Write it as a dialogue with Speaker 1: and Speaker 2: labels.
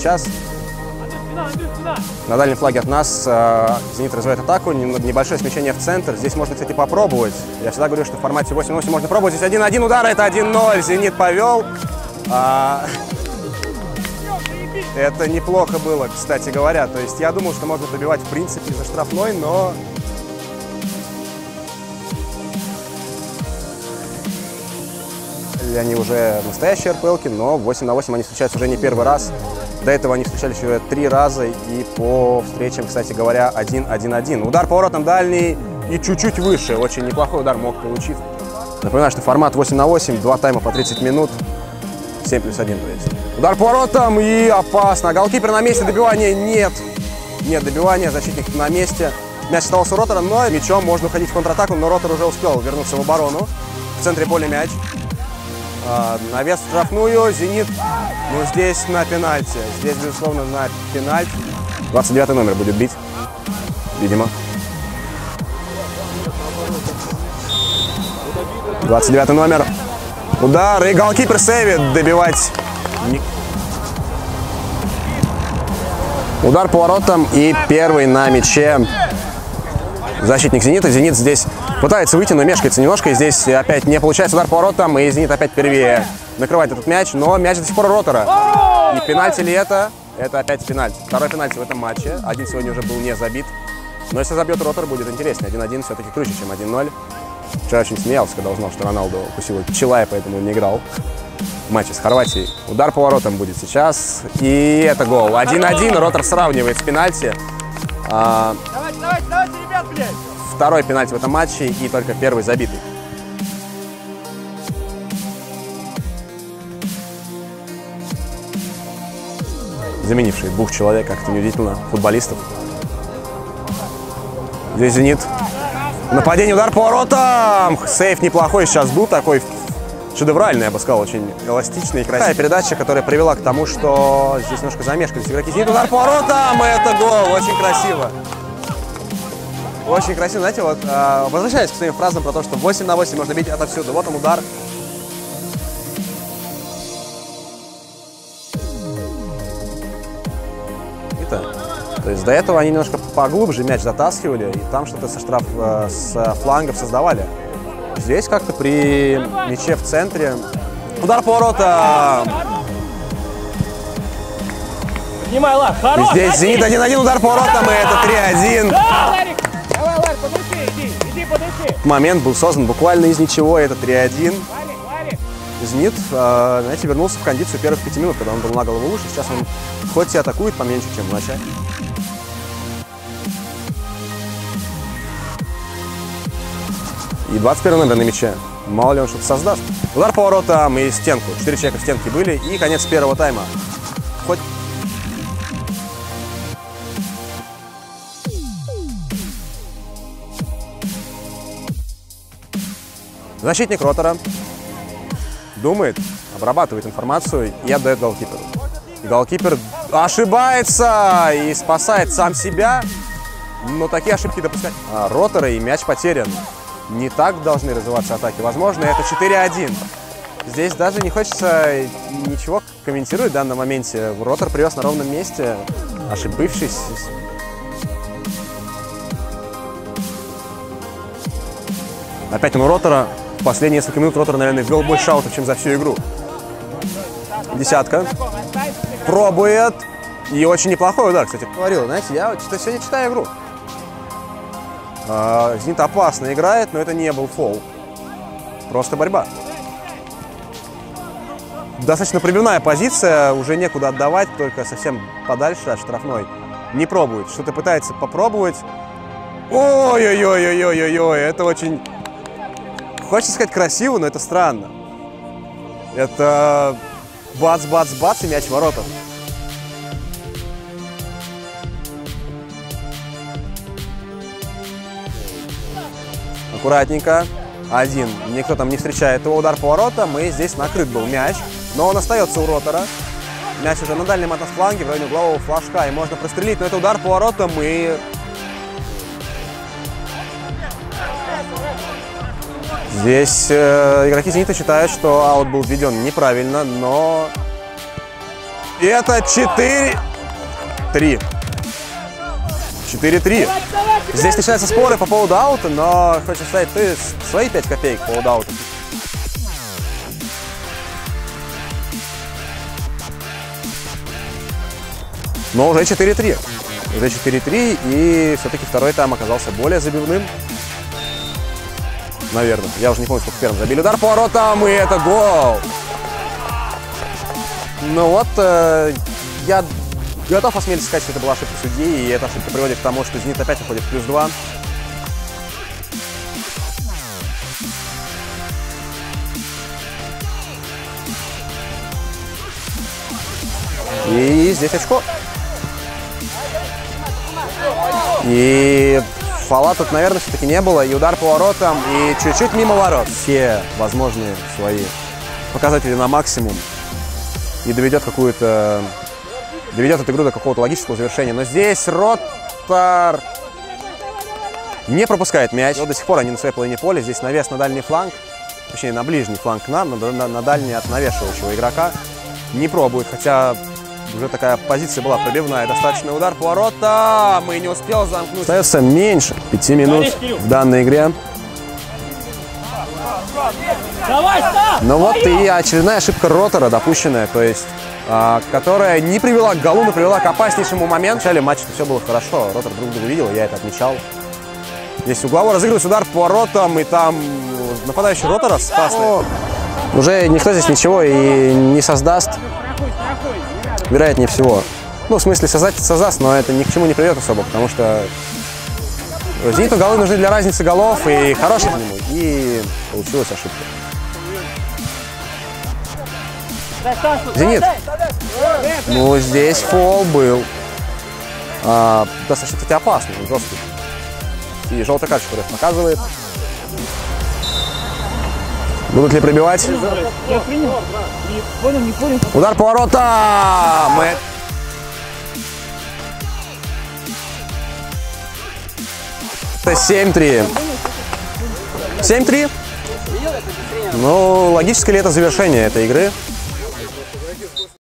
Speaker 1: сейчас. На дальнем флаге от нас «Зенит» развивает атаку, небольшое смещение в центр. Здесь можно, кстати, попробовать. Я всегда говорю, что в формате 8-8 можно пробовать. Здесь 1-1 удар, это 1-0. «Зенит» повел. Это неплохо было, кстати говоря. То есть я думал, что можно добивать в принципе за штрафной, но... Они уже настоящие РПЛки, но 8 на 8 они встречаются уже не первый раз. До этого они встречались уже 3 раза, и по встречам, кстати говоря, 1-1-1. Удар по воротам дальний и чуть-чуть выше. Очень неплохой удар мог получить. Напоминаю, что формат 8 на 8, 2 тайма по 30 минут. 7+1, то есть. Удар по воротам и опасно. Голкипер на месте, добивания нет. Нет добивания, защитник на месте. Мяч остался у Ротора, но мячом можно уходить в контратаку, но Ротор уже успел вернуться в оборону. В центре поля мяч. Навес в штрафную, «Зенит», ну здесь на пенальти. Здесь, безусловно, на пенальти. 29 номер будет бить, видимо. 29 номер. Удар, и голкипер сейвит, добивать. Удар по воротам и первый на мяче защитник «Зенита». «Зенит» здесь пытается выйти, но мешкается немножко. И здесь опять не получается удар по воротам, и «Зенит» опять первее накрывает этот мяч. Но мяч до сих пор у Ротора. Не пенальти ли это? Это опять пенальти. Второй пенальти в этом матче. Один сегодня уже был не забит. Но если забьет Ротор, будет интереснее. 1-1 все-таки круче, чем 1-0. Вчера очень смеялся, когда узнал, что Роналду укусил пчела, и поэтому не играл в матче с Хорватией. Удар по воротам будет сейчас. И это гол. 1-1. Ротор сравнивает с пенальти.
Speaker 2: Давайте, ребят, блядь!
Speaker 1: Второй пенальти в этом матче и только первый забитый. Заменивший 2 человек, как-то неудивительно, футболистов. Здесь «Зенит». Нападение, удар по воротам! Сейф неплохой сейчас был, такой шедевральный, я бы сказал, очень эластичный и красивый. Такая передача, которая привела к тому, что здесь немножко замешкались игроки «Зенит». Удар по воротам! И это гол! Очень красиво. Очень красиво. Знаете, вот возвращаясь к своим фразам про то, что 8 на 8 можно бить отовсюду. Вот он удар. То есть до этого они немножко поглубже мяч затаскивали, и там что-то с флангов создавали. Здесь как-то при мяче в центре. Удар по воротам!
Speaker 2: Поднимай, Лар, хорош!
Speaker 1: Здесь «Зенит» 1-1, удар по воротам, и это 3-1.
Speaker 2: Давай, Ларик, подыши, иди подыши.
Speaker 1: Момент был создан буквально из ничего, это 3-1. «Зенит», знаете, вернулся в кондицию первых 5 минут, когда он был на голову выше. Сейчас он хоть и атакует поменьше, чем в начале. И 21 номер на мяче. Мало ли он что-то создаст. Удар по воротам и стенку. 4 человека в стенке были. И конец первого тайма. Хоть... Защитник Ротора думает, обрабатывает информацию и отдает голкиперу. Голкипер ошибается и спасает сам себя, но такие ошибки допускать. Ротора и мяч потерян. Не так должны развиваться атаки. Возможно, это 4-1. Здесь даже не хочется ничего комментировать в данном моменте. Ротор привез на ровном месте, ошибившись. Опять он у Ротора. В последние несколько минут Ротор, наверное, ввел больше аутов, чем за всю игру. Десятка. Пробует. И очень неплохой удар, кстати. Говорил, знаете, я сегодня читаю игру. «Зенит» опасно играет, но это не был фол. Просто борьба. Достаточно пробивная позиция, уже некуда отдавать, только совсем подальше от штрафной. Не пробует, что-то пытается попробовать. Ой-ой-ой-ой-ой-ой, это очень... Хочется сказать красиво, но это странно. Это бац-бац-бац и мяч в воротах. Аккуратненько. Один. Никто там не встречает его. Удар по воротам. И здесь накрыт был мяч. Но он остается у Ротора. Мяч уже на дальнем от нас фланге, в районе углового флажка. И можно прострелить. Но это удар по воротам. И... Здесь игроки «Зенита» считают, что аут был введен неправильно, но И это 4-3. 4-3. Здесь начинаются споры по поводу аута, но хочу сказать, ты свои 5 копеек по поводу аута. Но уже 4-3. Уже 4-3, и все-таки второй тайм оказался более забивным. Наверное. Я уже не помню, сколько первым забили. Удар по воротам, и это гол. Ну вот, я готов осмелиться сказать, что это была ошибка судьи, и эта ошибка приводит к тому, что «Зенит» опять уходит в +2. И здесь очко. И фола тут, наверное, все-таки не было. И удар по воротам, и чуть-чуть мимо ворот. Все возможные свои показатели на максимум. И доведет эту игру до какого-то логического завершения. Но здесь Ротор не пропускает мяч. Но до сих пор они на своей половине поля. Здесь навес на дальний фланг. Точнее, на ближний фланг к нам, на дальний от навешивающего игрока. Не пробует, хотя уже такая позиция была пробивная. Достаточный удар по воротам. И не успел замкнуть. Остается меньше 5 минут в данной игре. Ну вот и очередная ошибка Ротора допущенная, то есть, которая не привела к голу, но привела к опаснейшему моменту. В начале матча все было хорошо, Ротор друг друга видел, я это отмечал. Здесь угловой разыгрывается удар по воротам, и там нападающий Ротора спасный. Уже никто здесь ничего и не создаст, вероятнее всего. Ну, в смысле, создаст, но это ни к чему не приведет особо, потому что «Зениту» голы нужны для разницы голов, и хороший к нему, и получилась ошибка. «Зенит». Ну, здесь фол был. Достаточно, кстати, опасный, жесткий. И желтая карточка показывает. Будут ли пробивать? Удар по воротам! Это 7-3. 7-3? Ну, логическое ли это завершение этой игры?